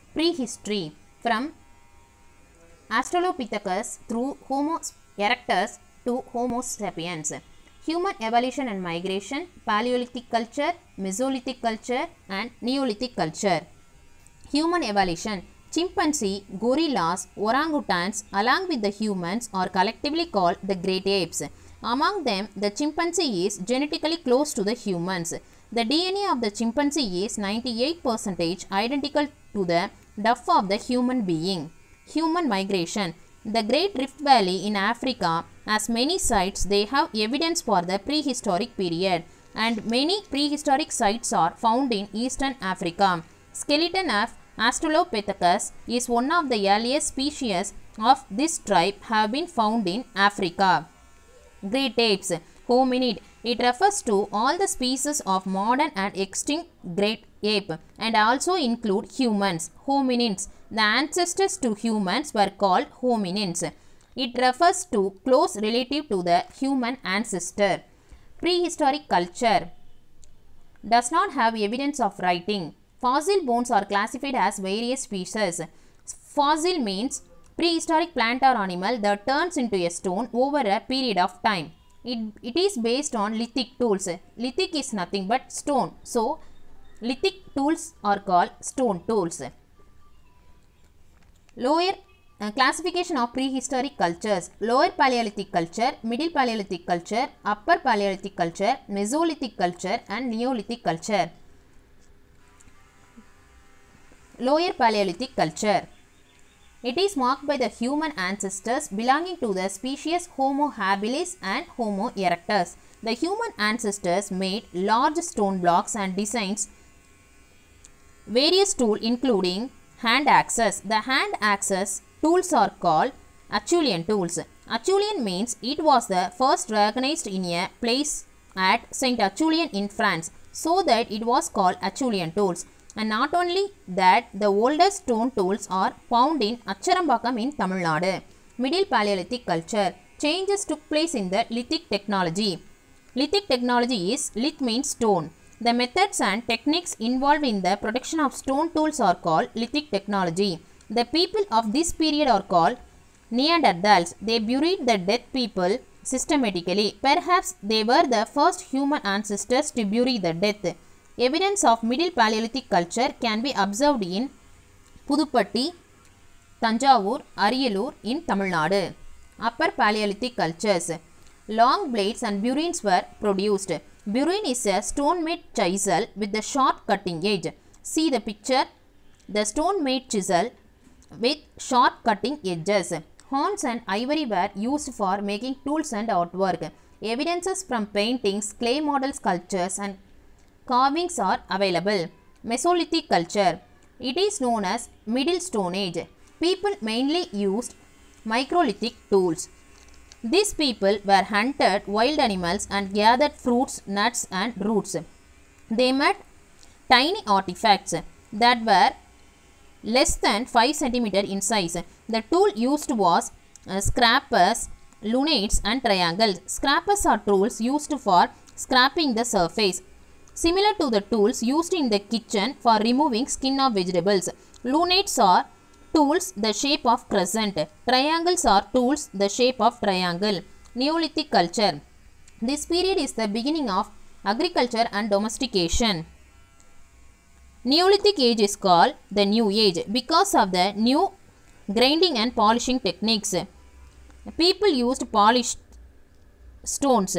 Prehistory. From Australopithecus through Homo erectus to Homo sapiens. Human evolution and migration, Paleolithic culture, Mesolithic culture and Neolithic culture. Human evolution. Chimpanzee, gorillas, orangutans along with the humans are collectively called the great apes. Among them, the chimpanzee is genetically close to the humans. The DNA of the chimpanzee is 98% identical to the duff of the human being. Human migration. The Great Rift Valley in Africa has many sites. They have evidence for the prehistoric period, and many prehistoric sites are found in Eastern Africa. Skeleton of Australopithecus is one of the earliest species of this tribe have been found in Africa. Great apes. Hominid. It refers to all the species of modern and extinct great ape and also include humans. Hominins. The ancestors to humans were called hominins. It refers to close relative to the human ancestor. Prehistoric culture does not have evidence of writing. Fossil bones are classified as various species. Fossil means prehistoric plant or animal that turns into a stone over a period of time. It is based on lithic tools. Lithic is nothing but stone. So, lithic tools are called stone tools. Lower classification of prehistoric cultures. Lower Paleolithic culture, Middle Paleolithic culture, Upper Paleolithic culture, Mesolithic culture and Neolithic culture. Lower Paleolithic culture. It is marked by the human ancestors belonging to the species Homo habilis and Homo erectus. The human ancestors made large stone blocks and designs various tools including hand axes. The hand axes tools are called Acheulean tools. Acheulean means it was the first recognized in a place at Saint Acheulean in France, so that it was called Acheulean tools. And not only that, the oldest stone tools are found in Acharambakam in Tamil Nadu. Middle Paleolithic culture. Changes took place in the lithic technology. Lithic technology is, lith means stone. The methods and techniques involved in the production of stone tools are called lithic technology. The people of this period are called Neanderthals. They buried the dead people systematically. Perhaps they were the first human ancestors to bury the dead. Evidence of Middle Paleolithic culture can be observed in Pudupatti, Tanjavur, Ariyalur in Tamil Nadu. Upper Paleolithic cultures. Long blades and burins were produced. Burin is a stone-made chisel with a sharp cutting edge. See the picture. The stone-made chisel with sharp cutting edges. Horns and ivory were used for making tools and artwork. Evidences from paintings, clay model sculptures and carvings are available. Mesolithic culture. It is known as Middle Stone Age. People mainly used microlithic tools. These people were hunted wild animals and gathered fruits, nuts and roots. They made tiny artifacts that were less than 5 cm in size. The tool used was scrapers, lunates and triangles. Scrapers are tools used for scraping the surface, similar to the tools used in the kitchen for removing skin of vegetables. Lunates are tools the shape of crescent. Triangles are tools the shape of triangle. Neolithic culture. This period is the beginning of agriculture and domestication. Neolithic age is called the New Age because of the new grinding and polishing techniques. People used polished stones.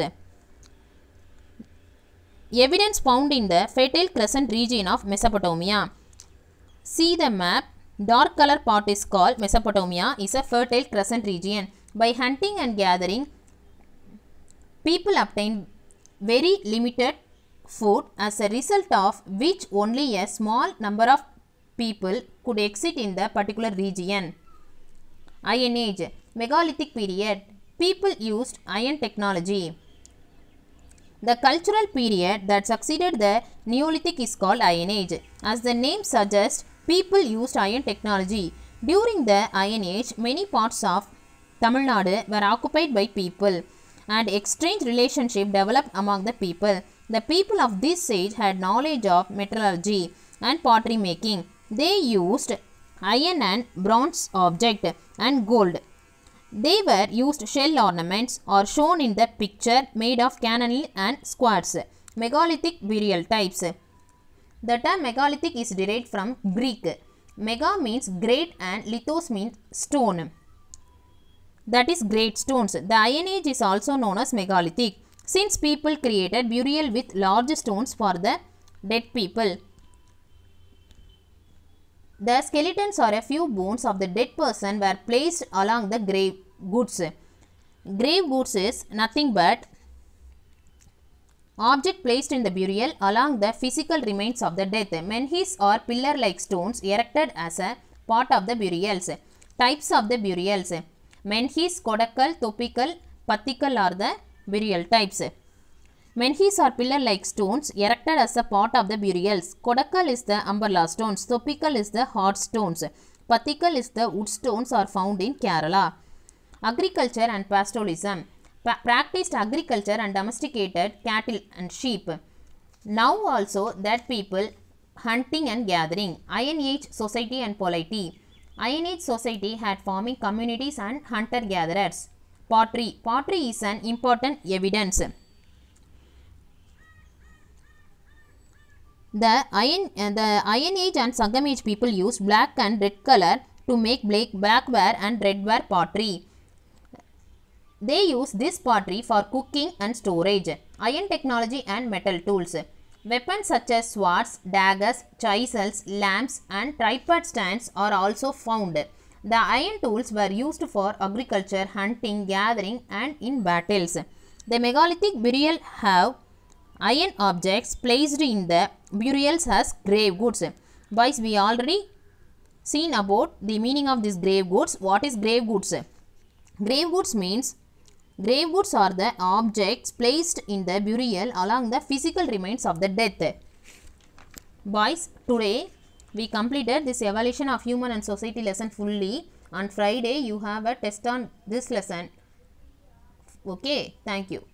Evidence found in the Fertile Crescent region of Mesopotamia. See the map. Dark color part is called Mesopotamia is a Fertile Crescent region. By hunting and gathering, people obtained very limited food, as a result of which only a small number of people could exist in the particular region. Iron Age. Megalithic period. People used iron technology. The cultural period that succeeded the Neolithic is called Iron Age. As the name suggests, people used iron technology. During the Iron Age, many parts of Tamil Nadu were occupied by people, and exchange relationship developed among the people. The people of this age had knowledge of metallurgy and pottery making. They used iron and bronze object, and gold. They were used shell ornaments are shown in the picture made of canal and squads. Megalithic burial types. The term megalithic is derived from Greek. Mega means great and lithos means stone. That is great stones. The Iron Age is also known as megalithic since people created burial with large stones for the dead people. The skeletons or a few bones of the dead person were placed along the grave goods. Grave goods is nothing but object placed in the burial along the physical remains of the death. Menhirs or pillar-like stones erected as a part of the burials. Types of the burials. Menhirs, Kodakal, Topikal, Pathikal are the burial types. Menhirs are pillar-like stones erected as a part of the burials. Kodakal is the umbrella stones. Topikal is the hard stones. Pathikal is the wood stones are found in Kerala. Agriculture and pastoralism. Practiced agriculture and domesticated cattle and sheep. Now also that people hunting and gathering. Iron Age society and polity. Iron Age society had farming communities and hunter-gatherers. Pottery. Pottery is an important evidence. The Iron Age and Sangam Age people used black and red color to make blackware and redware pottery. They use this pottery for cooking and storage. Iron technology and metal tools. Weapons such as swords, daggers, chisels, lamps and tripod stands are also found. The iron tools were used for agriculture, hunting, gathering and in battles. The megalithic burial have iron objects placed in the burials as grave goods. Boys, we already seen about the meaning of this grave goods. What is grave goods? Grave goods means grave goods are the objects placed in the burial along the physical remains of the death. Boys, today we completed this evaluation of human and society lesson fully. On Friday you have a test on this lesson. Okay, thank you.